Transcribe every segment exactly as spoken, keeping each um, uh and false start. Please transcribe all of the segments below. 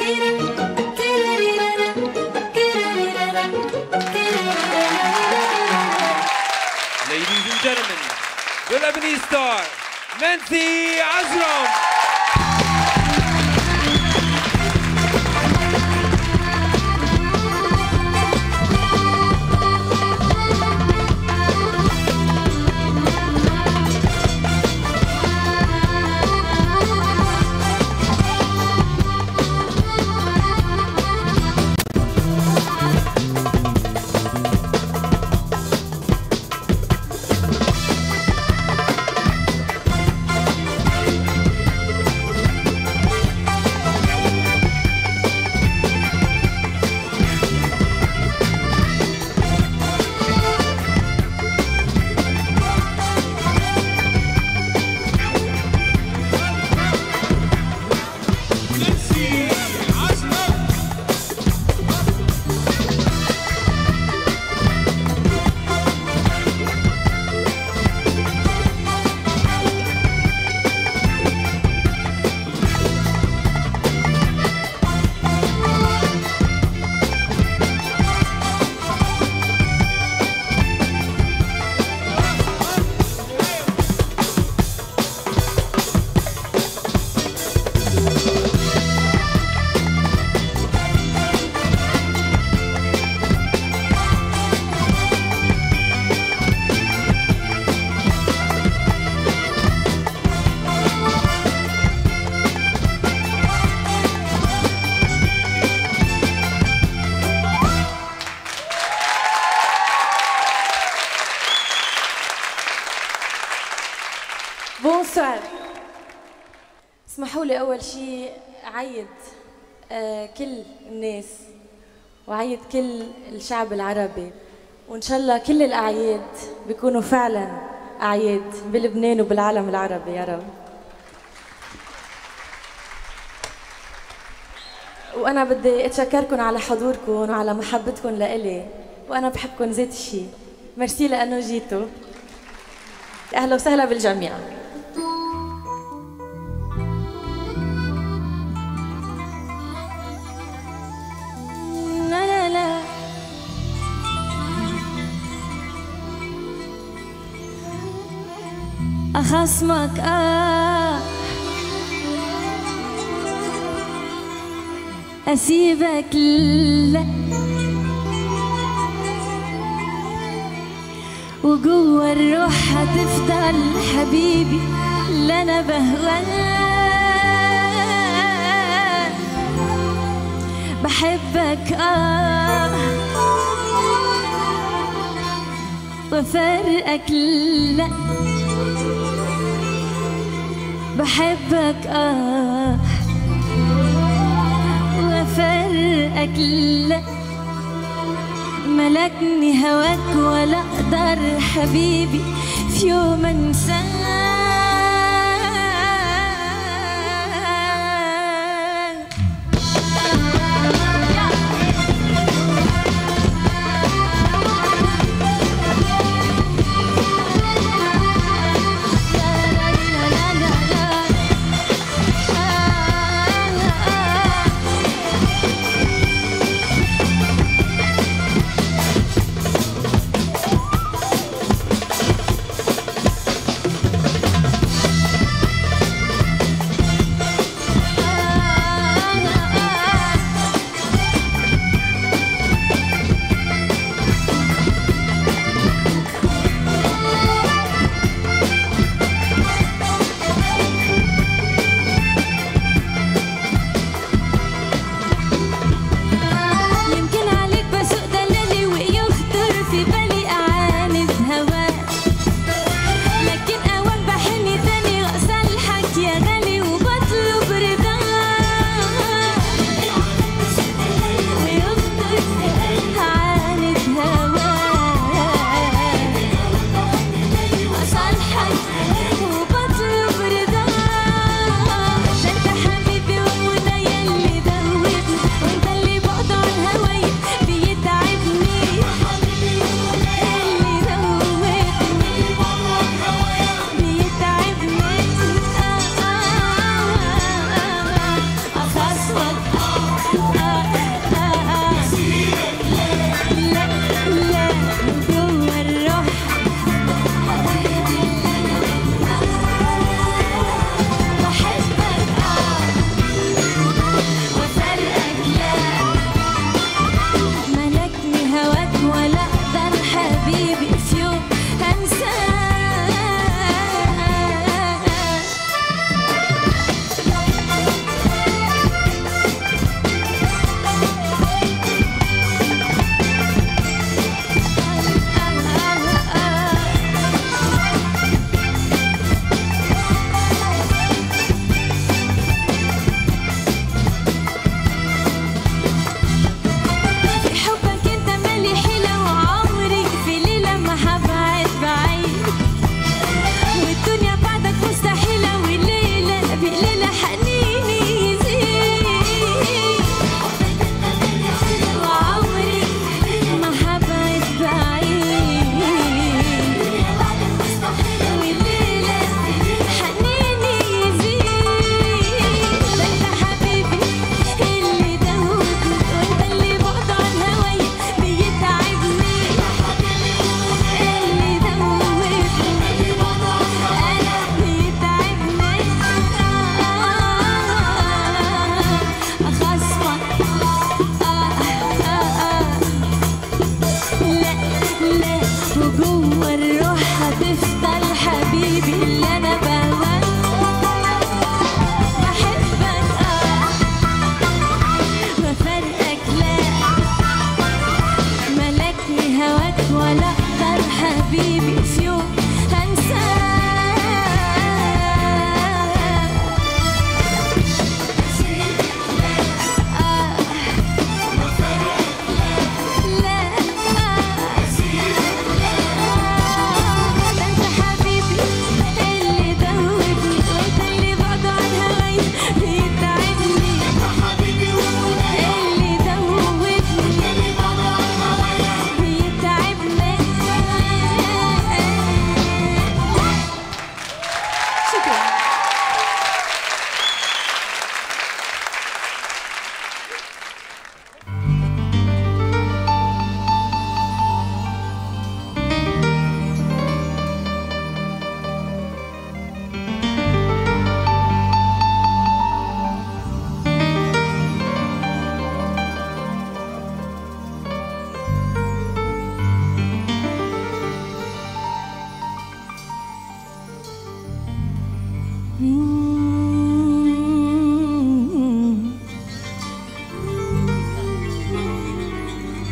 Ladies and gentlemen, the Lebanese star, Mensi Azram. بونسوار. اسمحوا لي أول شيء أعيد آه كل الناس وأعيد كل الشعب العربي، وإن شاء الله كل الأعياد بيكونوا فعلا أعياد بلبنان وبالعالم العربي يا رب. وأنا بدي أتشكركم على حضوركم وعلى محبتكم لإلي، وأنا بحبكم ذات الشيء. ميرسي لأنه جيتوا. أهلا وسهلا بالجميع. لا لا لا أخصمك آه أسيبك لا، وجوه الروح هتفضل حبيبي اللي أنا بهواه. بحبك آه وفرقك لا، بحبك آه وفرقك لا، ملكني هواك ولا اقدر حبيبي في يوم انساك.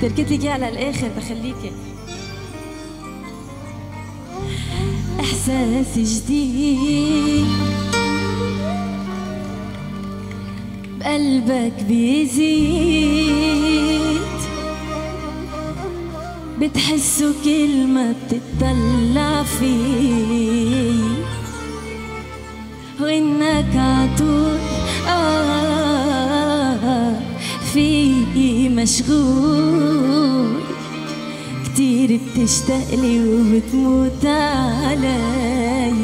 تركت لك على الاخر بخليكي. احساس جديد بقلبك بيزيد، بتحسه كل ما بتطلع فيه، وإنك عطول آه في مشغول، كتير بتشتاقلي وبتموت علي.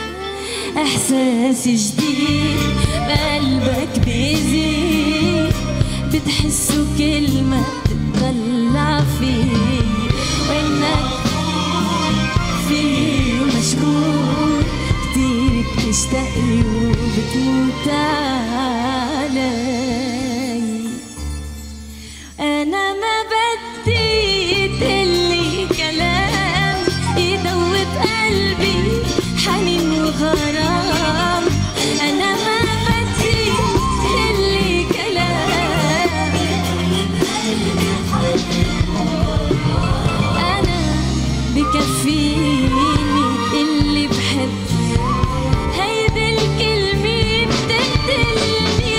إحساس جديد بقلبك بيزيد، بتحسه كل ما بتطلع فيه، وإنك فيه مشغول، كتير بتشتاقلي وبتموت علي. أنا ما بدي تقلي كلام يدوب قلبي حنين وغرام، أنا ما بدي تقلي كلام، أنا بكفيني اللي بحب، هيدي الكلمة بتقتلني،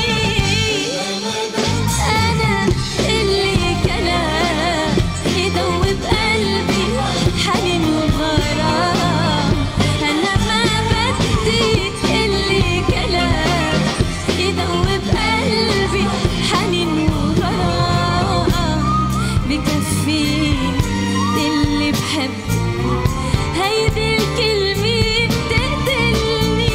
أنا اللي كلام يدوب قلبي حنين وغرام، أنا ما بدي اللي كلام يدوب قلبي حنين وغرام، بكفيني اللي بحب، هيدي الكلمة بتقتلني.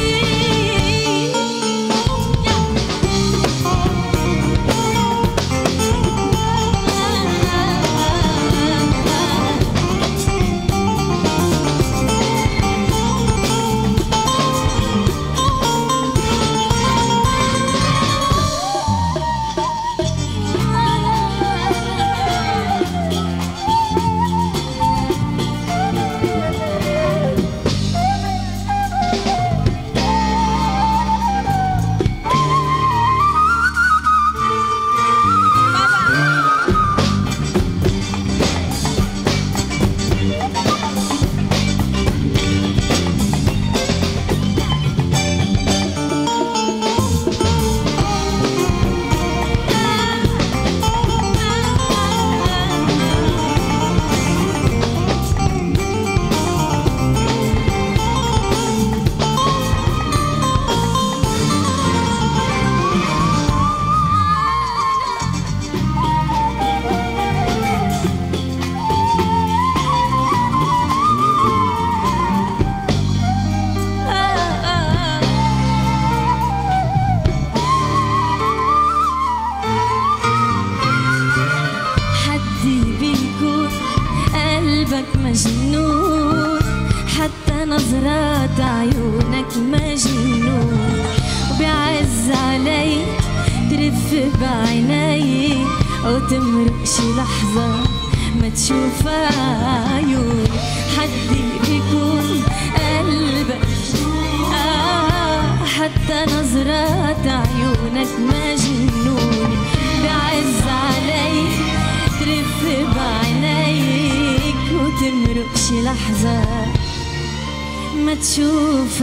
مجنون، حتى نظرات عيونك مجنون، وبيعز علي ترف بعيني وتمرق شي لحظة ما تشوف عيون، حدي بيكون قلبك آه حتى نظرات عيونك مجنون، بيعز علي ترف بعينيك وتمرق شي لحظة ما تشوف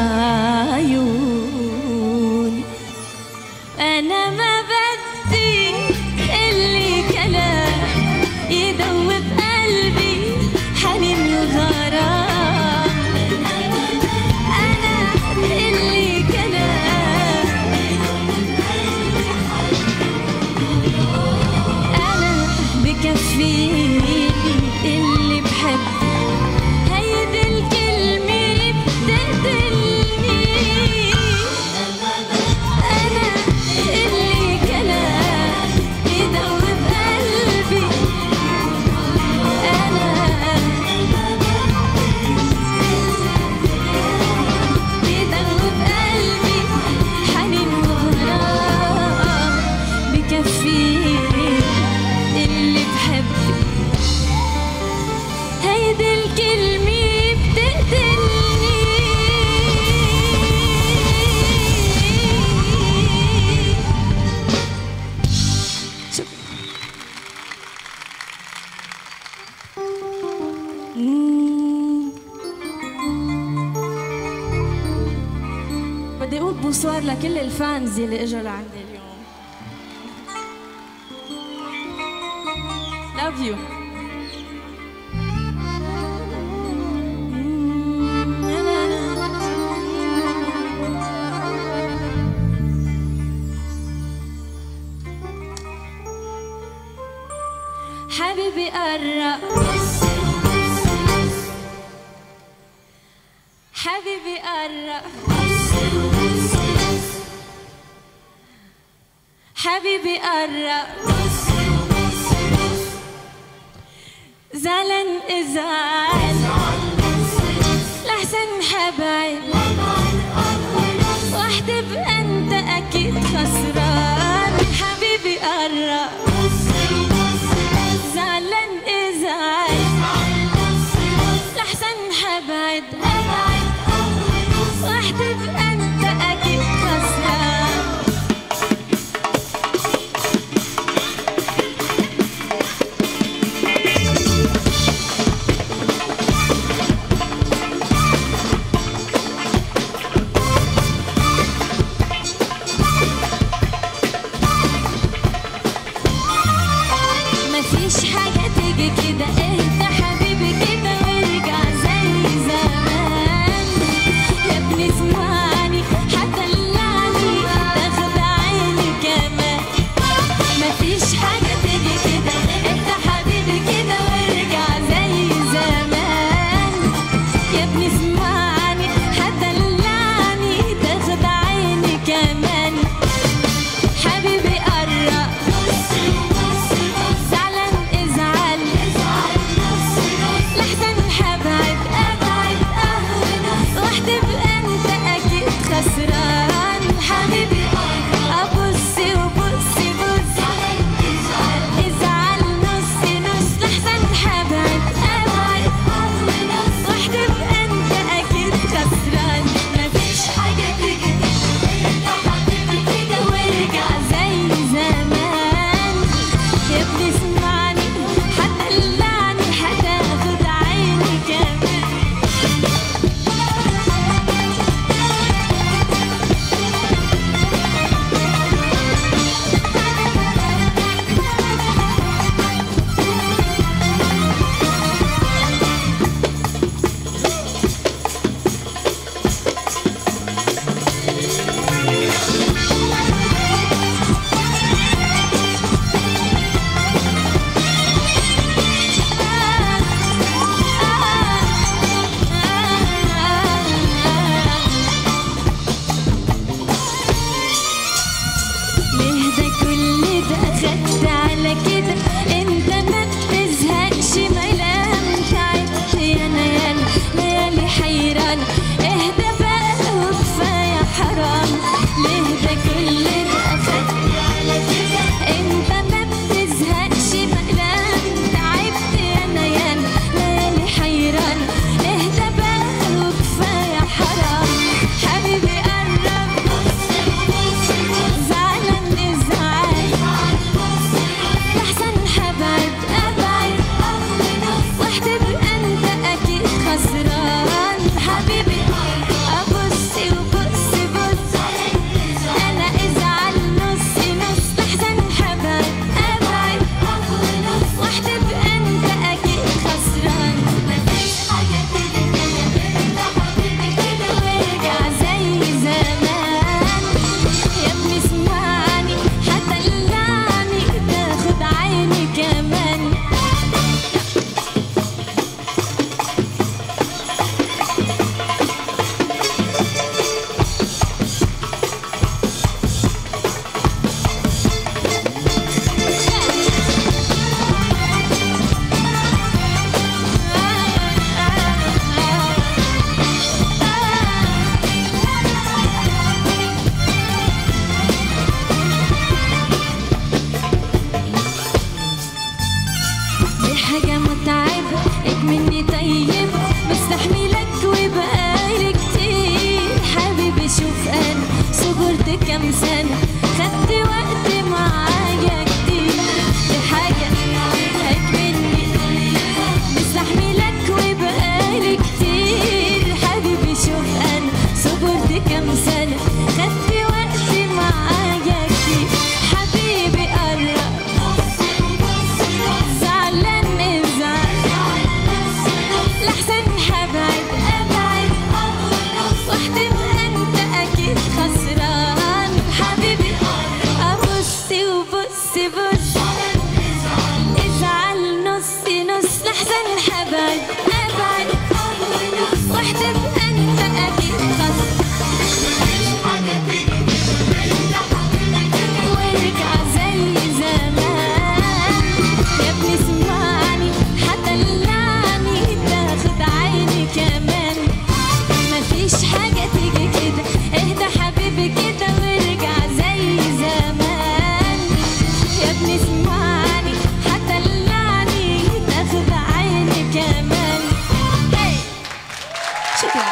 عيون. أنا ما بدي اللي كلام يدوب قلبي حنين وغرام، أنا اللي كلام، أنا بكفيني اللي بحب، هيدي الكلمة بتقتلني، أنا اللي بونسوار لكل الفانز اللي اجوا لعندي اليوم. Love you. حبيبي قرب، حبيبي قرب، حبيبي قرب، زعلان ازعل لحسن حبايب وحدة بقى انت اكيد خسران. حبيبي قرب، زعلان ازعل لحسن حبايب وحدة بقى انت اكيد خسران. مفيش حاجة تيجي كده، اهدى حبيبي كده وارجع زي زمان. يا ابني اسمعني هتدلعني تاخد عيني كمان. مفيش حاجة تيجي كده، اهدى حبيبي كده وارجع زي زمان. يا ابني اسمعني هتدلعني تاخد عيني كمان. حبيبي قرب، خسران. حبيبي ابص وبص بص ازعل نص نص لحسن حبايب ابعد وحدة بقى انت اكيد خسران. مفيش حاجة تيجي انت حبيبي كده وارجع زي زمان. يا ابني اسمعني هتدلعني هتاخد عيني كمان. كام سنة خدت وقت معايا كتير، دي حاجة هتمني مستحملك وبقالي كتير. حبيبي شوف أنا صبرت كام سنة خدت بص ازعل نصي نص لحسن الحبايب ابعد واحدة انت اكيد خص وارجع زي زمان يا ابني اسمعني هدلعني تاخد عيني كمان مفيش حاجة تيجي كده اهدى حبيبي كده وارجع زي زمان يا ابني اسمعني هدلعني تاخد عيني كمان. شكرا.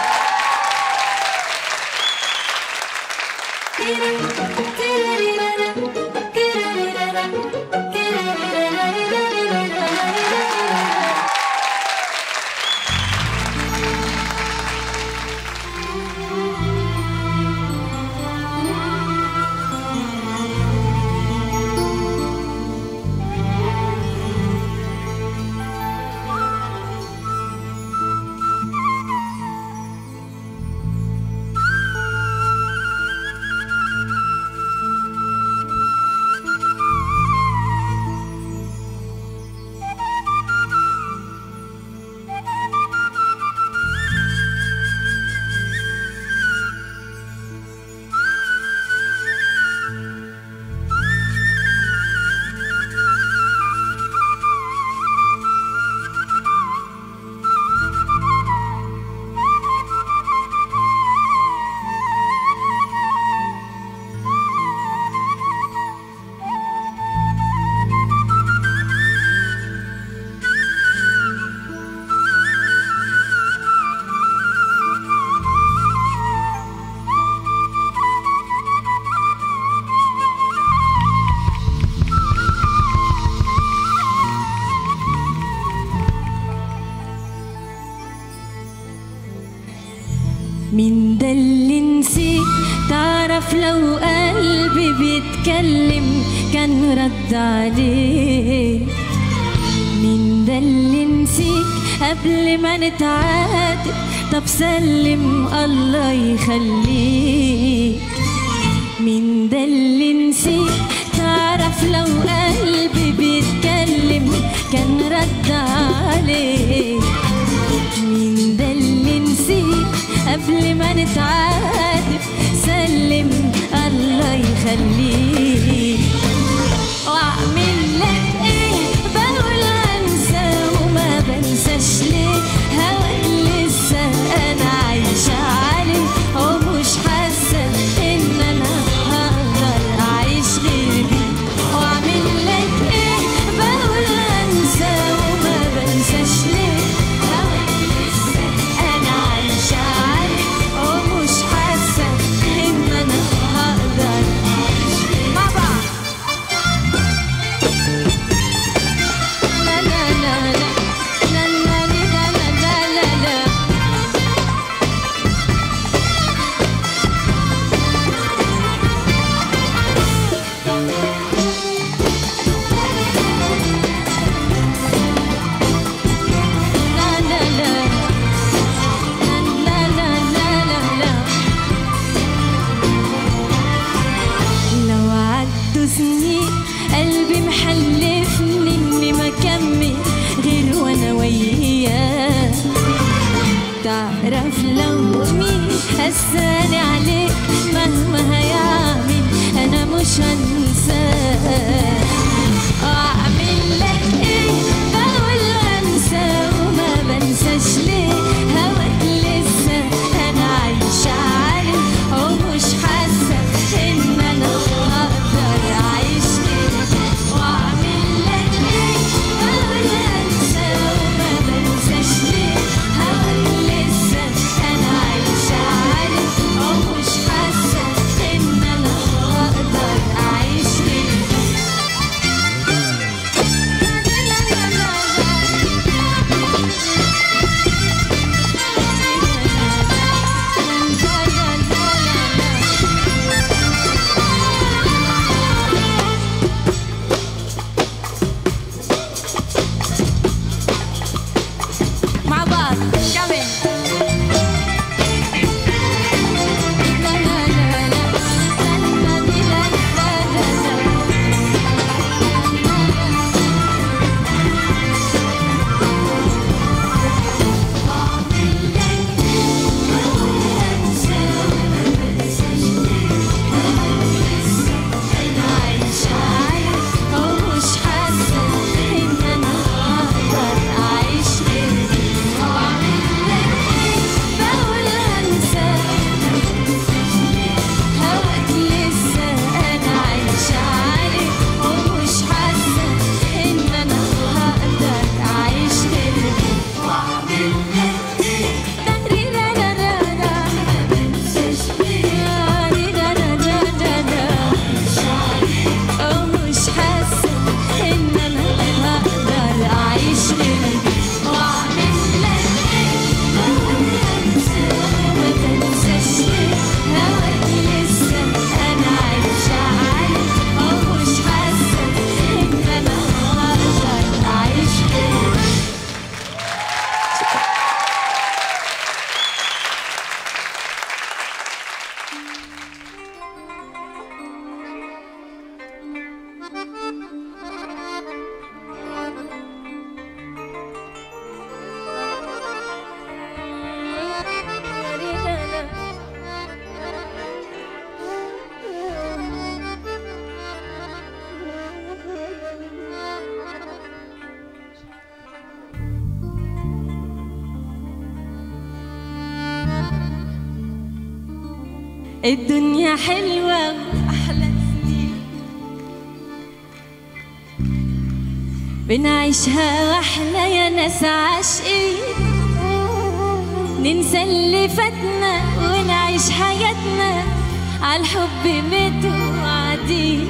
مين ده اللي نسيك تعرف لو قلبي بيتكلم كان رد عليه مين ده اللي نسيك قبل ما نتعاتب طب سلم الله يخليك مين ده اللي نسيك تعرف لو قلبي بيتكلم كان رد عليه مين ده اللي نسيك قبل ما نتعاتب سلم الله يخليك واعمل لك ايه بقول انسى وما بنساش ليه هواك لسه انا عايشه عليه ومش حاسه ان انا هقدر اعيش غير بيه واعمل لك ايه بقول انسى وما بنساش ليه هواك لسه انا عايشه عليه ومش حاسه ان انا هقدر اعيش غير مع بعض. لا لا لا لا لا لا لا لا لا لا لا لا لا لا لا لا لا لو عدوا سنين قلبي محلفني اني ما كمل غير وانا وياه تعرف لو مين هساني عليك مهما هيعمل انا مش هنساه اعمل لك ايه بقول انسى وما بنساش ليه هواك لسه انا عايشه عليه ومش حاسه ان انا هقدر اعيش غير واعمل لك ايه بقول انسى وما بنساش ليه هواك لسه انا عايشه عليه ومش حاسه ان انا هقدر اعيش الدنيا حلوة وأحلى سنين بنعيشها وأحلى يا ناس عاشقين، ننسى اللي فاتنا ونعيش حياتنا عالحب متوعدين.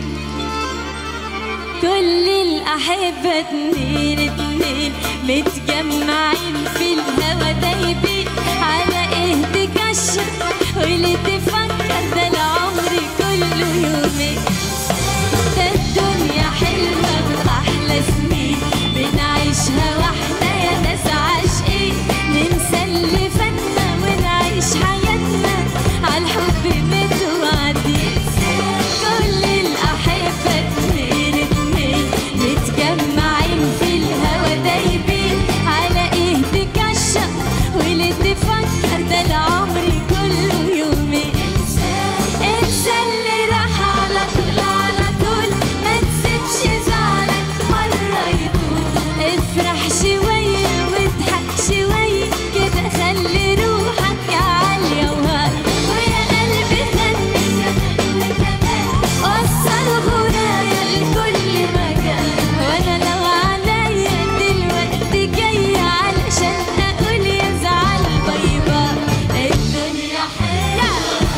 كل الأحبة اتنين اتنين متجمعين في الهوا دايبين، على ايه تكشف واللي تفكر ده العمر كله يومين. ده الدنيا حلوة وأحلى سنين بنعيشها واحنا يا ناس عاشقين، ننسى اللي فاتنا ونعيش حياتنا عالحب متوعدين. كل الأحبة اتنين اتنين متجمعين في الهوا دايبين، على ايه تكشف واللي تفكر ده العمر كله يومين. انسى اللي راح على طول على طول، ما تسيبش زعلك مرة يطول. افرح شوية واضحك شوية كده، خلي روحك عالية وهاي، ويا قلبي غني كمان وصل غنايا لكل مكان. وانا لو عليا دلوقتي جاية علشان اقول يزعل باي باي. الدنيا حلوة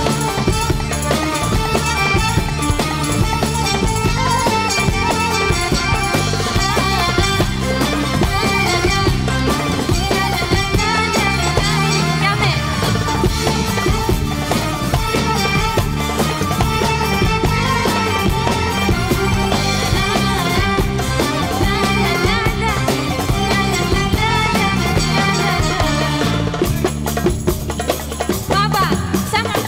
بابا سمع.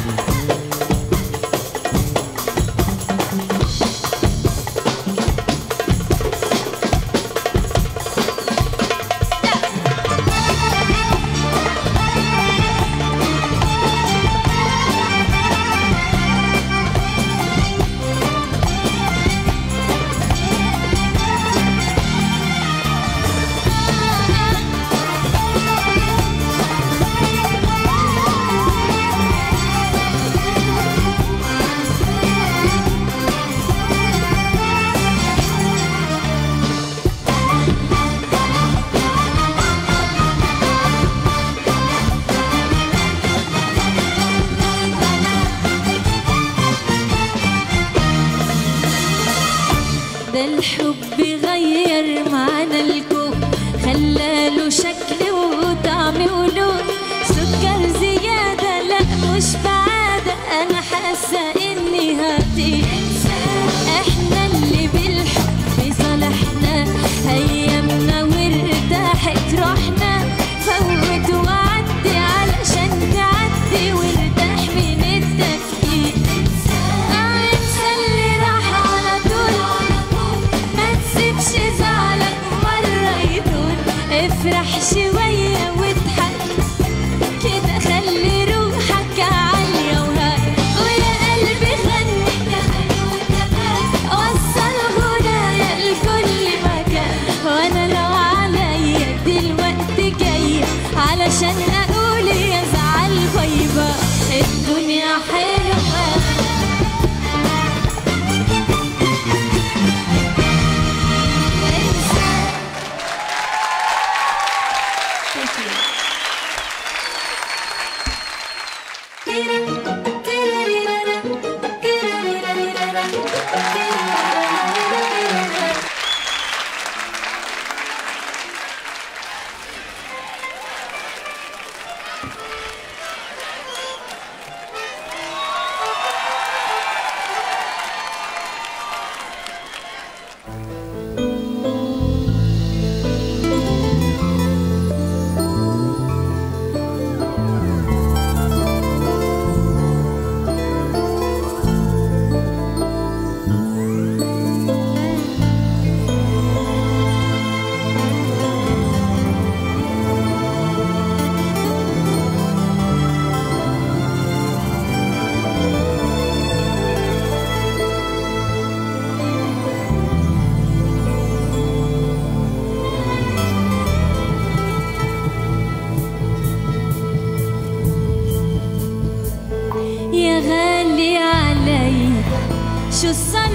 ده الحب غير معانا الكون، خلاله شكل وطعم ولون. سكر زيادة لا مش بعادة، أنا حاسة إني هطير. إحنا اللي بالحب صالحنا أيامنا وارتاحت روحنا. فوت وعدي علشان تعدي وارتاح من التفكير. انسى اللي راح على طول، ما تسيبش زعلك مرة يطول. افرح شوية واضحك كده، خلي روحك عالية وهاي، ويا قلبي غني كمان وكمان وصل غنايا لكل مكان. وانا لو عليا دلوقتي جاية علشان اقول يزعل باي باي. الدنيا حلوة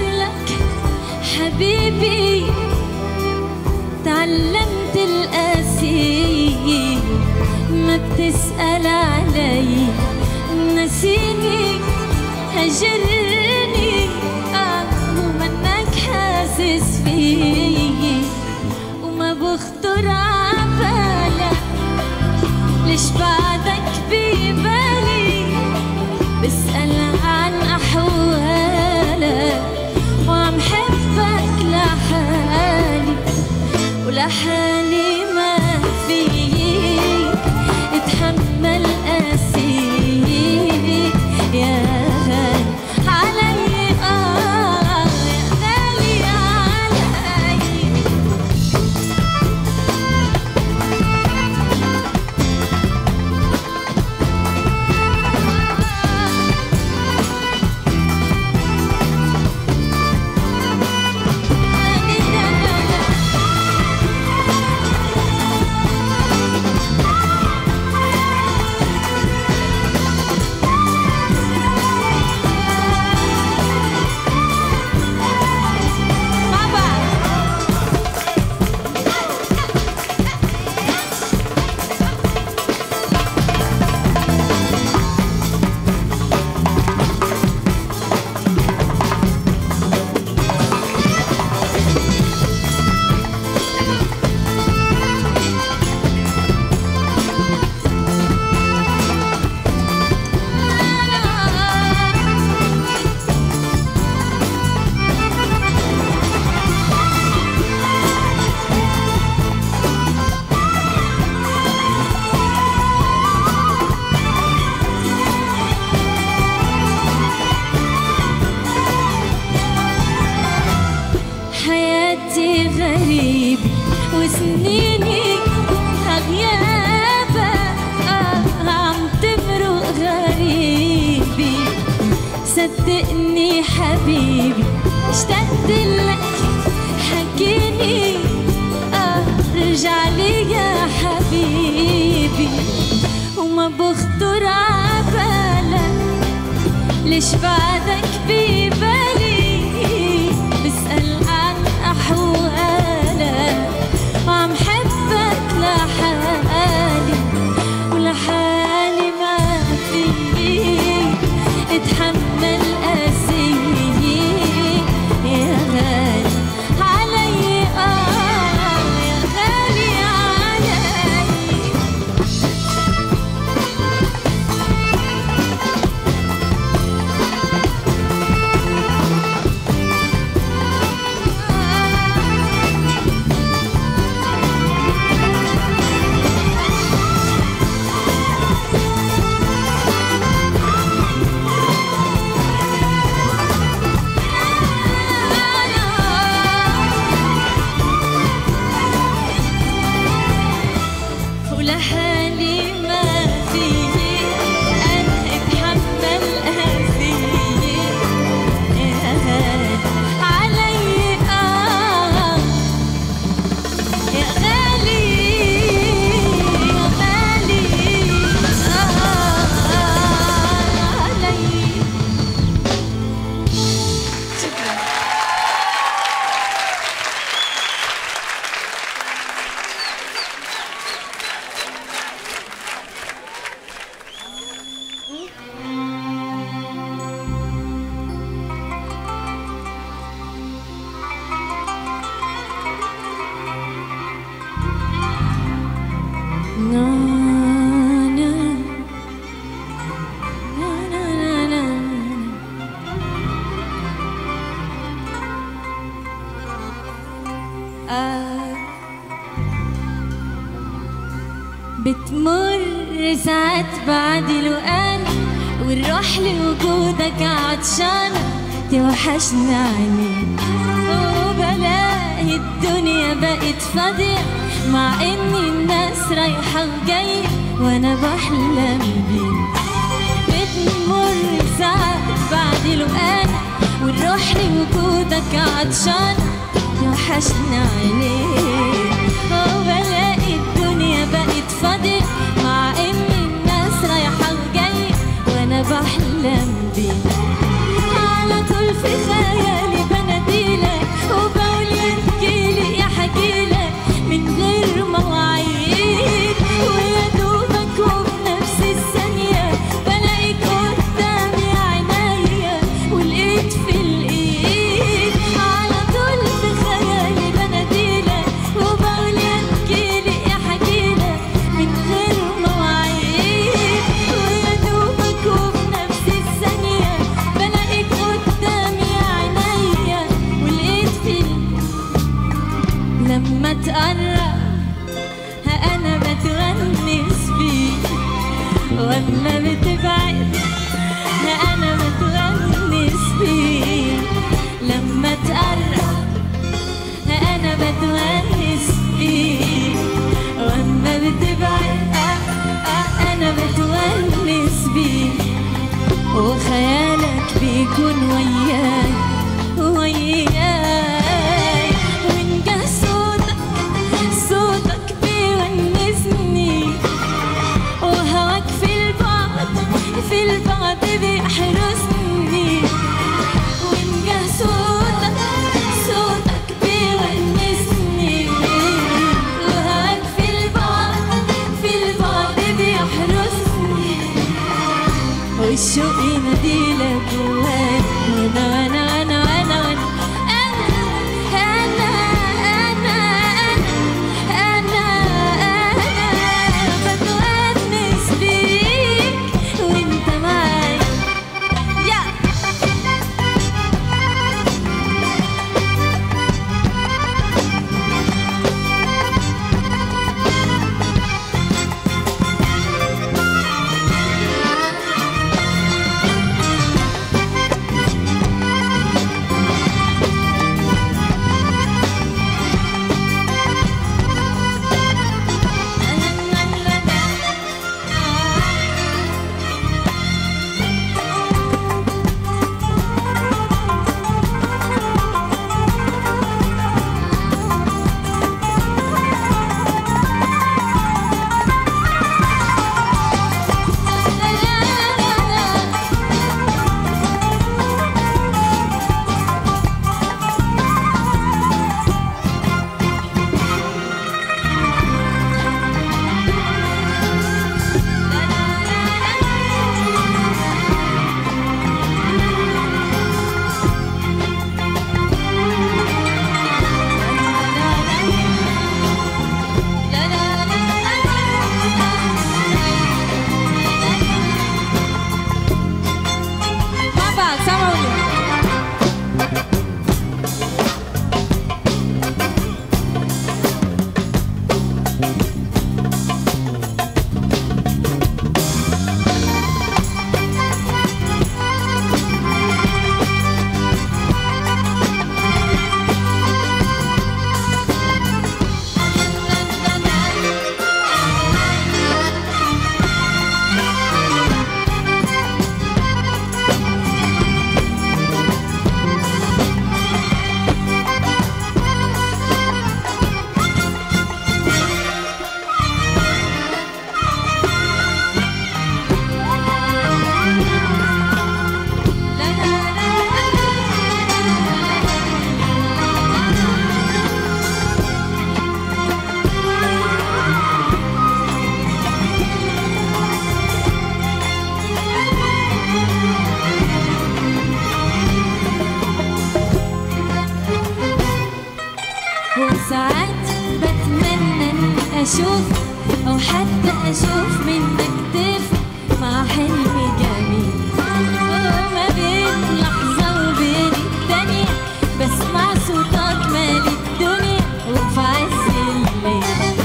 لك حبيبي تعلمت القاسي، ما بتسأل علي نسيني هجرني، آه ومنك حاسس فيي وما بخطر عبالك ليش بعدك ببالي، بسأل عن أحوالك وعم حبك لحالي ولحالي ما فيي اتحمل قاسي يا غالي علي، آه يا غالي علي. حياتي غريبة وسنيني غيابك، آه عم تمرق غريبي، صدقني حبيبي اشتقت لك حكيني، آه رجع لي يا حبيبي وما بخطر عبالك ليش بعدك ببالي، بسأل عن أحوالك وعم حبك لحالي ولحالي ما فيي اتحمل قاسي يا غالي علي، آه يا غالي علي. ولحالي ما فيي أنا أتحمل قاسي يا غالي علي، آه يا غالي يا غالي آه علي. شكرا. Na na na na na. آه بتمر ساعات بعد الوقان والروح لوجودك عطشان توحشنا عينيك، وبلاقي الدنيا بقت فاضية مع ان الناس رايحة وجاية وانا بحلم بيك. بتمر ساعات بعد الوقان والروح لوجودك عطشان توحشنا عينيك، وبلاقي الدنيا بقت فاضية مع ان الناس رايحة وجاية وانا بحلم بيك. على طول في خيالي والشوق يناديلك جواك، وانا وانا وانا وانا وانا انا انا انا انا بتونس بيك وانت معايا. يا وساعات بتمنى اني اشوف او حتى اشوف منك طفل مع حلم جميل، وما بين لحظة وبين التانية بسمع صوتك مالي الدنيا وفي عز الليل.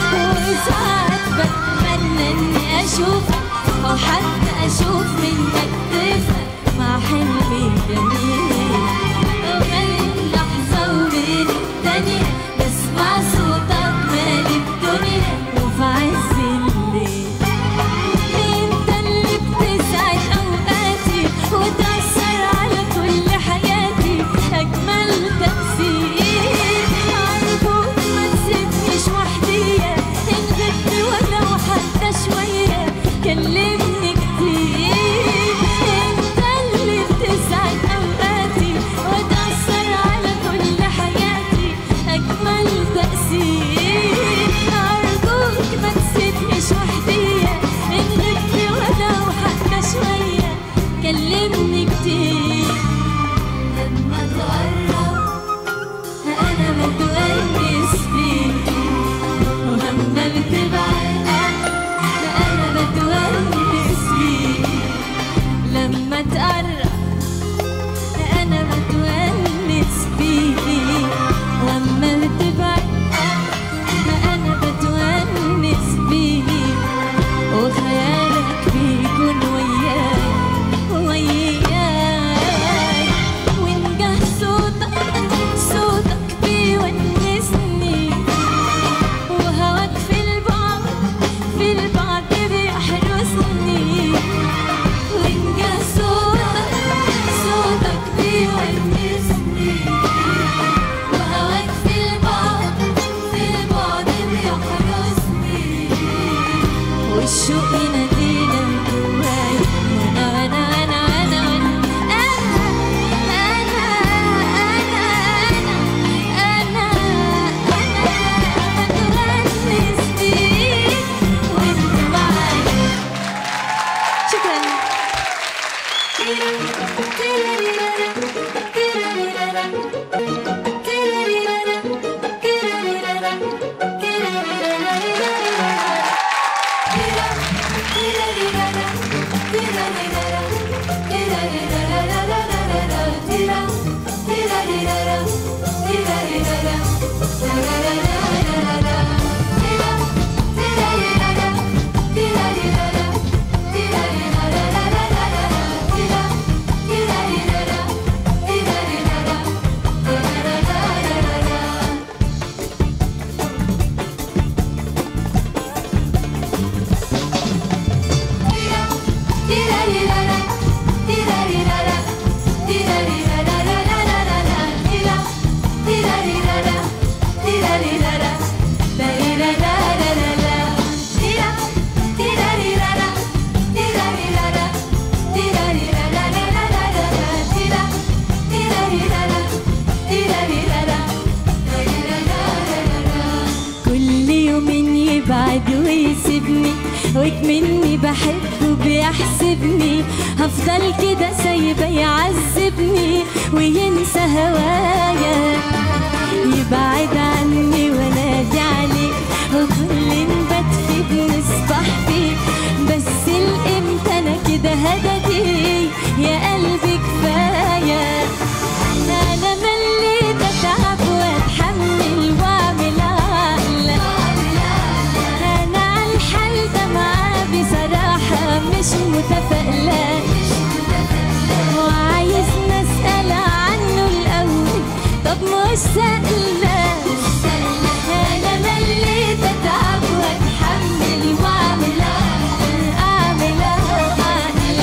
وساعات بتمنى اني اشوف او حتى اشوف منك طفل مع حلم جميل، وما بين لحظة وبين التانية بسمع صوتك مالي الدنيا وفي عز الليل. انت اللي بتسعد اوقاتي وتأثر على كل حياتي اجمل تأثير. ارجوك ما تسيبنيش وحدية ان غبت ولو حتى شوية كلمني كتير. انت اللي بتسعد اوقاتي يبعد ويسيبني ويكمني بحبه بيحسبني هفضل كده سايبه يعذبني وينسى هوايا يبعد عني وانادي عليه وكل نبات فيه بنصبح فيه بس الامتى انا كده هددي يا قلبي كفايه انا مليت اتعب واتحمل واعمل عقل انا عالحال ده معاه بصراحه مش متفائله وعايزني اسال عنه الاول طب مش سائله انا مليت اتعب واتحمل واعمل اعمل عقل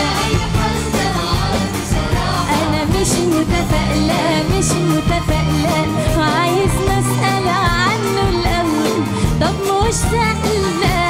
انا مش متفائله مش متفائله وعايزني اسال عنه الاول طب مش سائله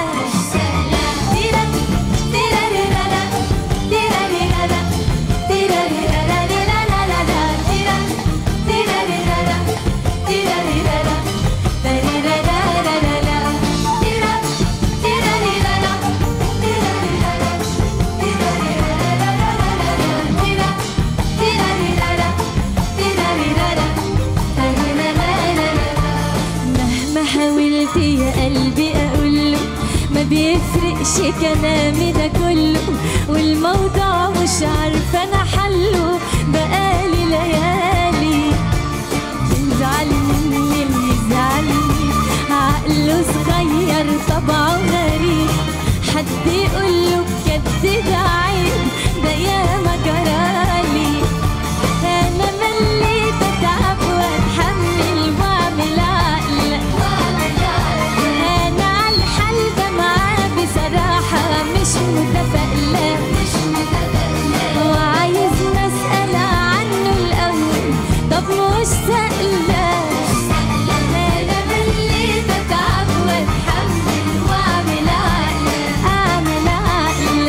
يا قلبي اقوله ما بيفرقش كلامي ده كله والموضوع مش عارفه انا حله بقالي ليالي يزعل مني اللي يزعلني عقله صغير طبعه غريب حد يقوله بجد ده عيب ده ياما جرالي انا مليت اتعب واتحمل واعمل عقل انا عالحال ده معاه بصراحه مش متفائله وعايزني اسال عنه الاول طب مش سائله انا مليت اتعب واتحمل واعمل عقل اعمل عقل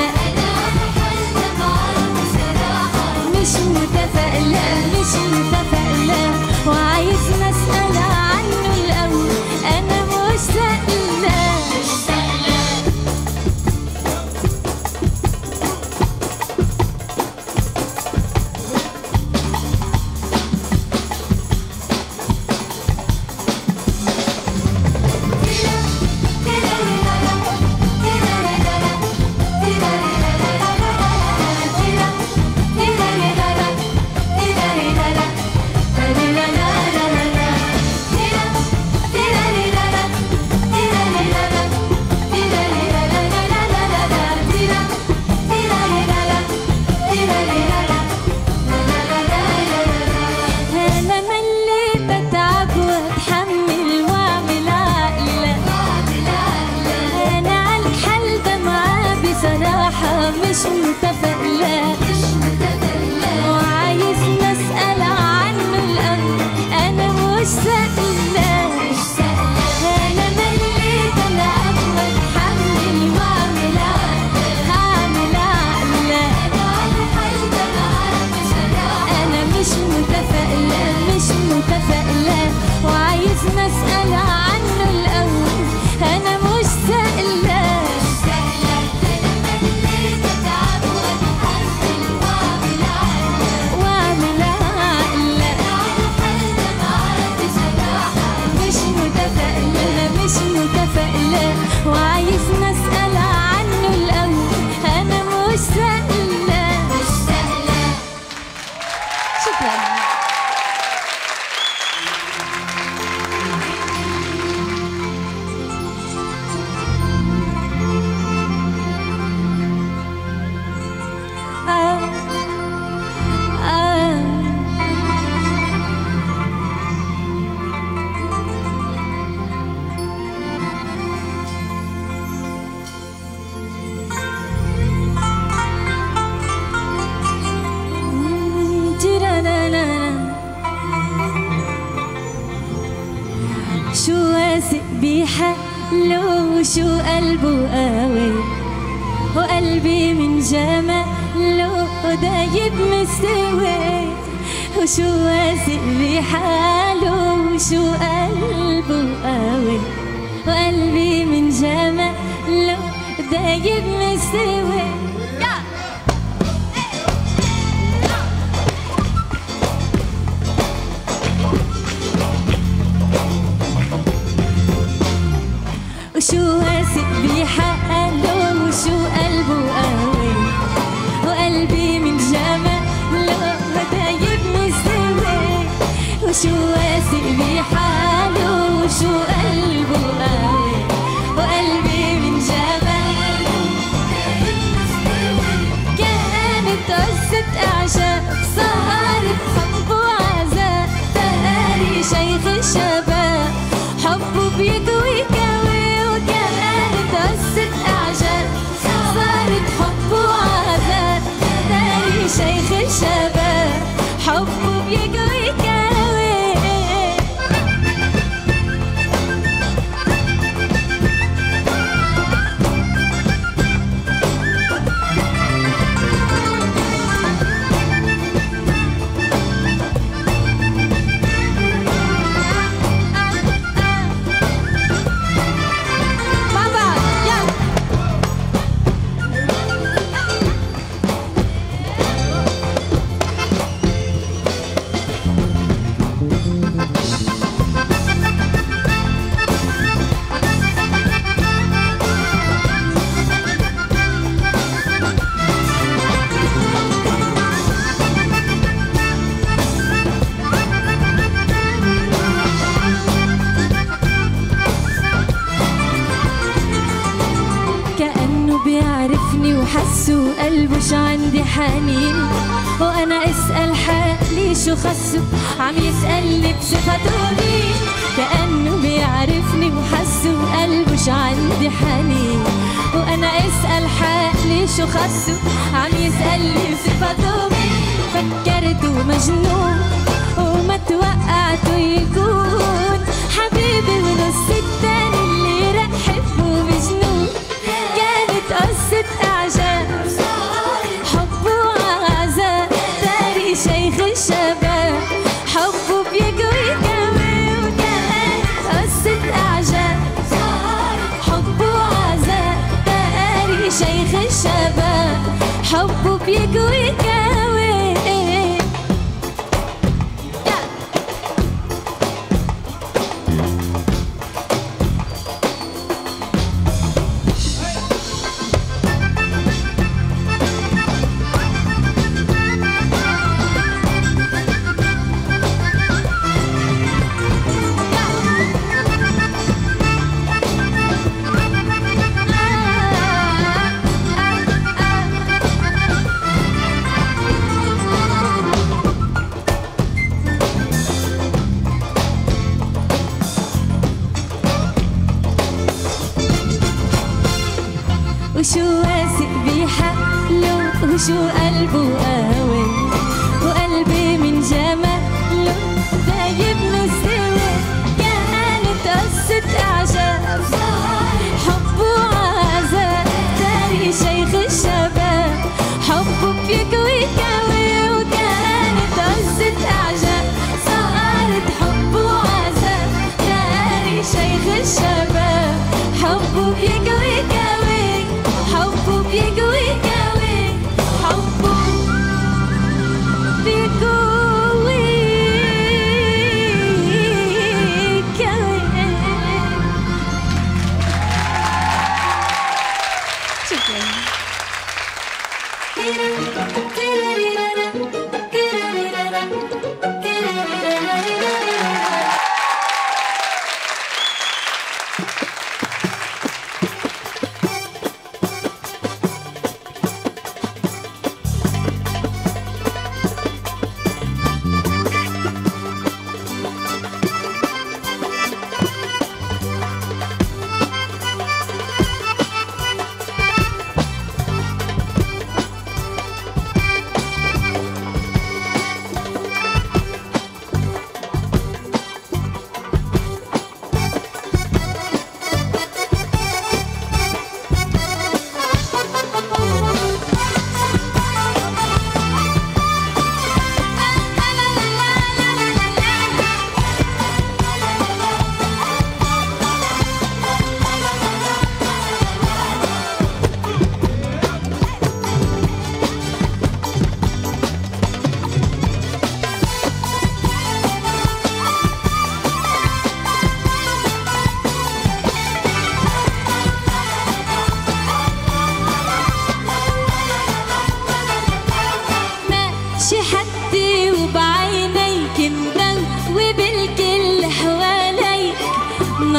مش متفائله مش متفائله وعايزني اسال عنه الاول انا مش سائله انا مليت اتعب واتحمل واعمل عقل انا عالحال ده معاه بصراحه مش متفائله وعايزني اسال عنه الاول انا مش سائله انا مليت اتعب واتحمل واعمل عقل اعمل عقل انا مش متفائله مش متفائله وعايزني اسال عنه الاول انا مش سائله واعمل عقل مش متفائله مش متفائله وعايزني اسال عنه الاول انا مش سائله شكرا آه آه شو واثق بحاله وشو قلبه قوي وقلبي من جماله دايب مستوي وشو واثق بحاله وشو قلبه قوي وقلبي من جماله دايب مستوي. وشو واثق بحاله وشو قلبه قوي، وقلبي من جماله دايب مستوي. وشو واثق بحاله وشو قلبه قوي، وقلبي من جماله دايب مستوي. كانت قصة إعجاب صارت حب وعذاب، تاري شيخ الشباب حبه بيقوي كوي. قصة إعجاب صارت حب وعذاب، تاري شيخ الشباب حبه بيقوي كوي. بيعرفني وحسه قلبه شو عندي حنين، وانا اسأل حالي شو خصه عم يسألني بصفته مين. كأنه بيعرفني وحسه قلبه شو عندي حنين، وانا اسأل حالي شو خصه عم يسألني بصفته مين. فكرته مجنون وما توقعته يكون حبيبي ونص التاني اللي رح حبه بجنون. قصة إعجاب حب وعذاب، تاري شيخ الشباب حبه بيقوي كوي. وكانت قصة إعجاب حب وعذاب، تاري شيخ الشباب حبه بيقوي كوي. وشو واثق بحاله وشو قلبه قوي، وقلبي من جماله دايب مستوي. كانت قصة إعجاب حب وعذاب، تاري شيخ الشباب حبه بيقوي كوي. وكانت قصة إعجاب صارت حب وعذاب، تاري شيخ الشباب حبه بيقوي كوي. حبه بيقوي كوي، حبه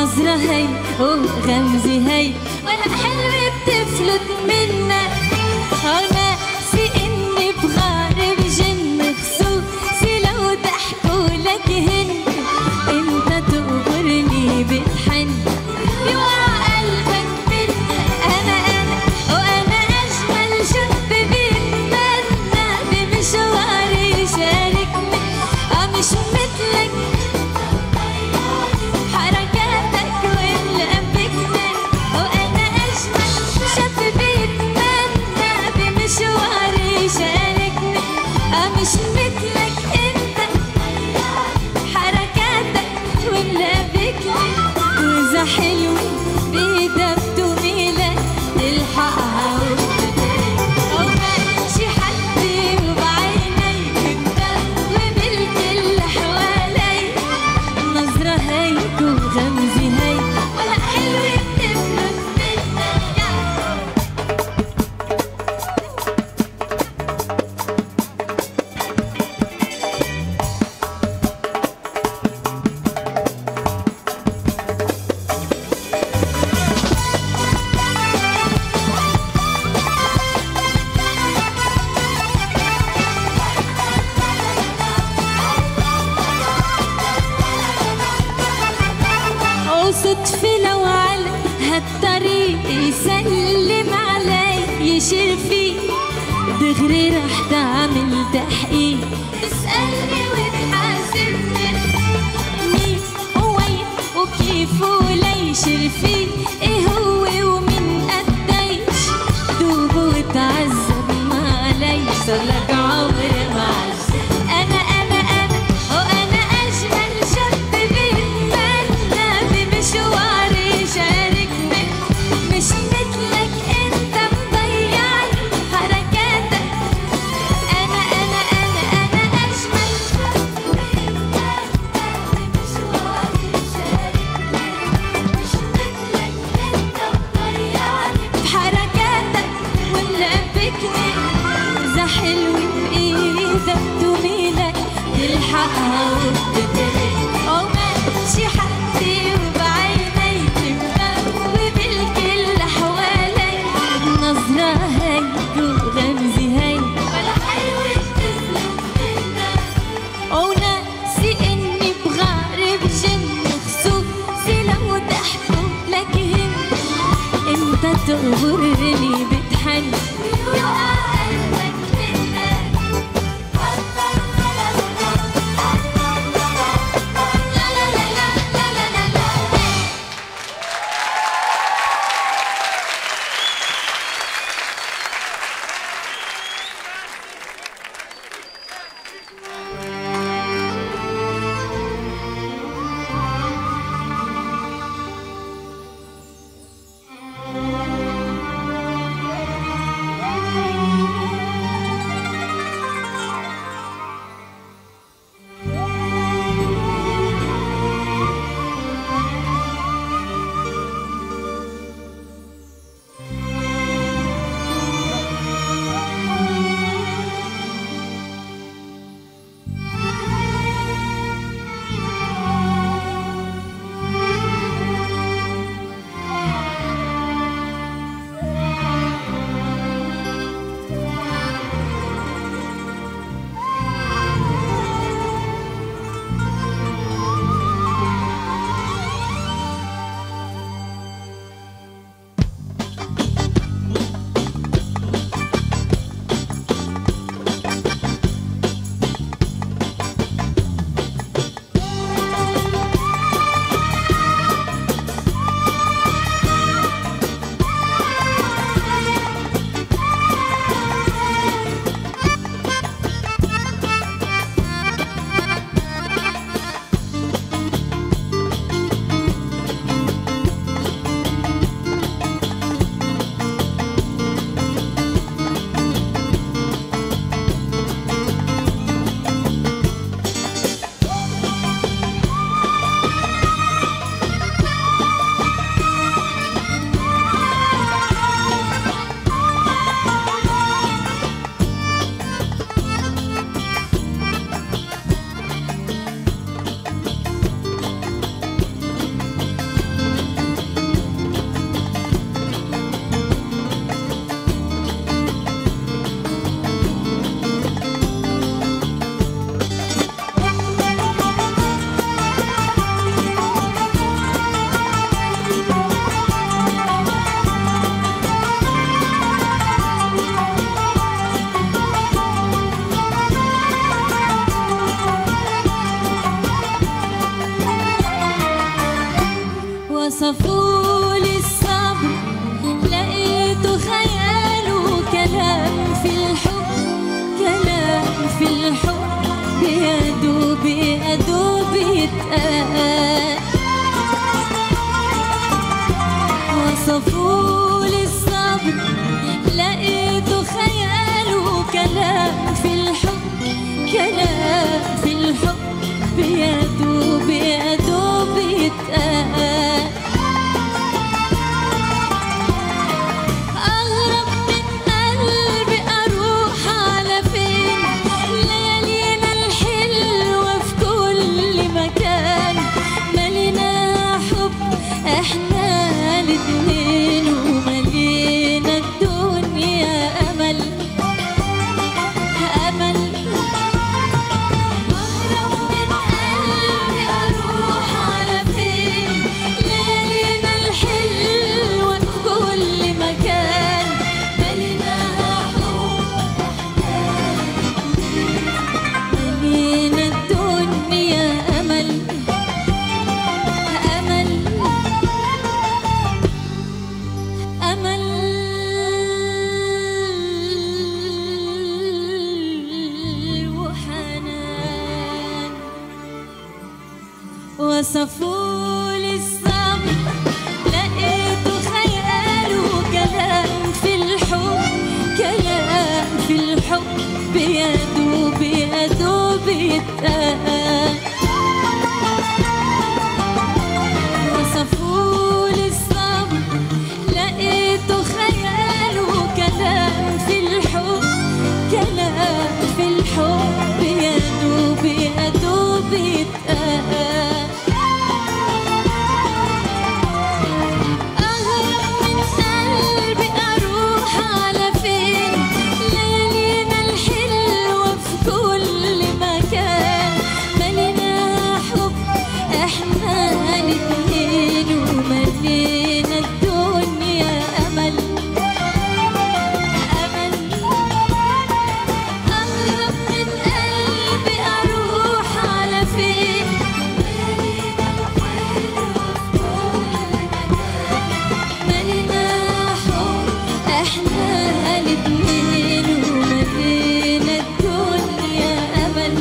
نظرة هي وغمزة هي ولا حلوة بتفلت منك. ناسي اني بغار بجن خصوصي لو ضحكوا لك هن انت تقبرني بتحن يوقع قلبك مني. انا انا وانا اجمل شاب بيتمنى بمشواري يشاركني اه مش مثلك حركاتك ولقبكني. وانا اجمل شاب بيتمنى بمشواري يشاركني اه مش مثلك انت حركاتك ولقبكني. واذا حلوة بايدك تميلك تلحقها وماشي حدي وبعيني بتضوي بالكل حوالي. نظرة هيك وغمزة هي ولا حلوة بتفلت منك. وصدفة لو على هالطريق يسلم علي يشير فيه دغري رح تعمل تحقيق تسألني وتحاسبني مين ووين وكيف وليشر فيه ايه هو ومن قديش دوب وتعذب ما علي صار لك عمري ما عذب. انا انا انا وانا اجمل شاب بيتمنى بمشواري يشاركني مش مثلك انت مضيعني حركاتك. انا انا انا انا اجمل شاب بيتمنى بمشواري يشاركني مش مثلك انت مضيعني بحركاتك ولقبكني. اذا حلوة بايدك تميلك تلحقها وبتدرك وماشي حدي وبعيني بتضوي بالكل حوالي. نظرة هيك وغمزة هي ولا حلوة بتفلت منك. وناسي اني بغار بجن خصوصي لو ضحكوا لك هن انت تقبرني بتحن يوقع قلبك منك. وصفولي الصبر لقيته خيال وكلام في الحب، كلام في الحب بيدوب بيدوب يتقال. وصفولي الصبر لقيته خيال وكلام في الحب، كلام في الحب بيدوب بيدوب يتقال. أغرب من قلبي أروح على فين، ليالينا الحلوة في كل مكان ملينا حب احنا الاتنين وملينا الدنيا أمل أمل. أغرب من قلبي أروح على فين، ليالينا الحلوة في كل مكان ملينا حب ملينا الدنيا أمل أمل أمل وحنان. وصفولي الصبر لقيته خيال وكلام في الحب، كلام في الحب بيدوب بيدوب يتقال. وصفولي الصبر لقيته خيال وكلام في الحب، كلام في الحب بيدوب بيدوب يتقال. أغرب من قلبي أروح على فين، ليالينا الحلوة في كل مكان ملينا حب احنا الاتنين وملينا الدنيا أمل أمل. أغرب من قلبي أروح على فين، ليالينا الحلوة في كل مكان ملينا حب احنا الاتنين وملينا الدنيا أمل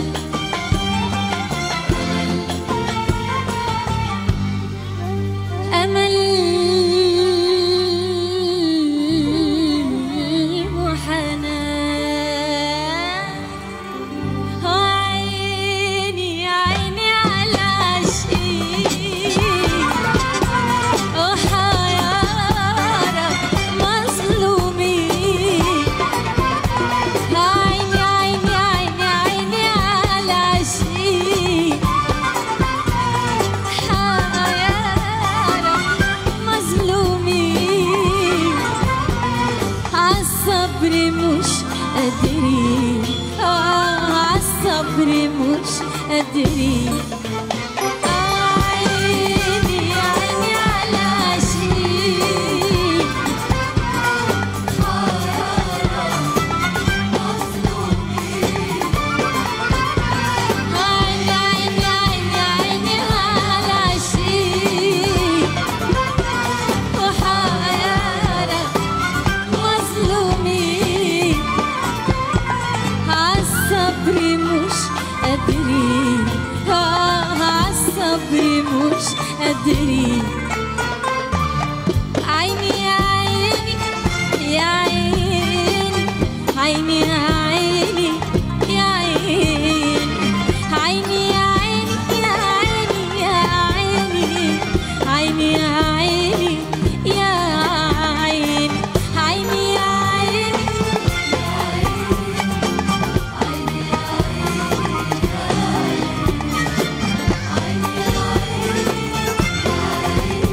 أمل وحنان. عيني عيني على عشقي وحيارى مظلومين. عيني عيني عيني عيني على عشقي حيارى مظلومين. عالصبر مش قادرين، آه عالصبر مش قادرين. عيني عيني على عشقي حيارى مظلومين. عيني عيني عيني عيني على عشقي وحيارى مظلومين. عالصبر مش قادرين، آه عالصبر مش قادرين. عيني يا عيني يا عيني عيني يا عيني يا عيني عيني يا عيني يا عيني يا عيني عيني يا عيني يا عيني عيني يا عيني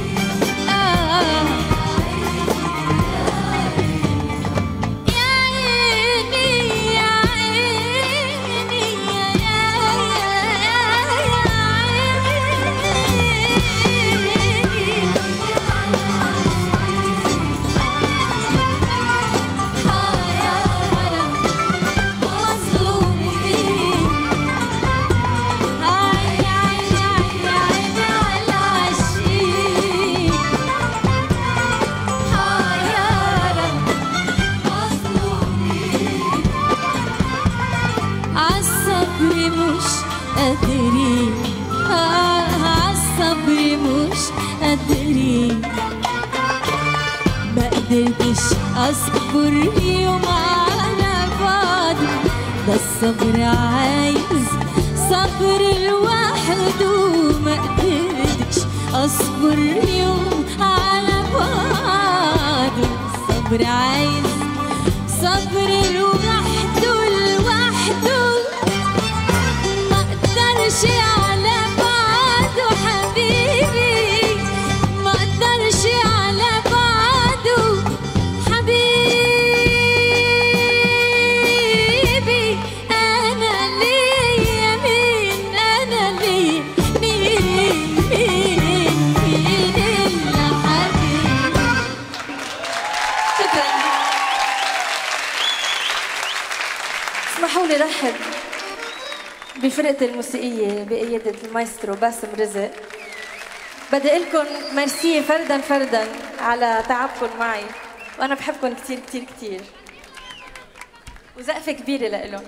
أدري ما قدرتش أصبر يوم على بعضي، ده الصبر عايز صبر لوحده، ما قدرتش أصبر يوم على بعضي، الصبر عايز صبر لوحده لوحده، ما اقدرش على بعضه حبيبي، ما اقدرش على بعضه حبيبي، انا ليا مين، انا ليا مين مين مين الا حبيبي. شكرا. اسمحوا لي رحب بفرقة الموسيقية بقيادة المايسترو باسم رزق. بدي أقول لكم ميرسي فردا فردا على تعبكم معي، وأنا بحبكم كتير كتير كتير، وزقفة كبيرة لإلهم.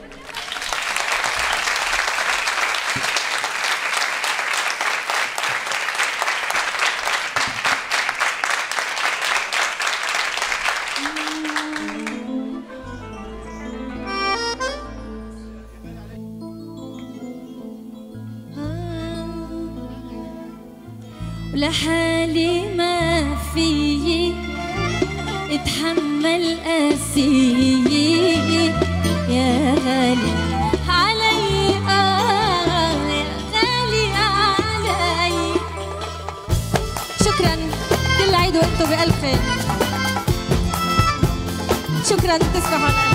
ولحالي ما فيي اتحمل قاسيي، يا غالي علي، آه يا غالي علي. شكرا، كل عيد وانتم بألف خير. شكرا، تصبحوا على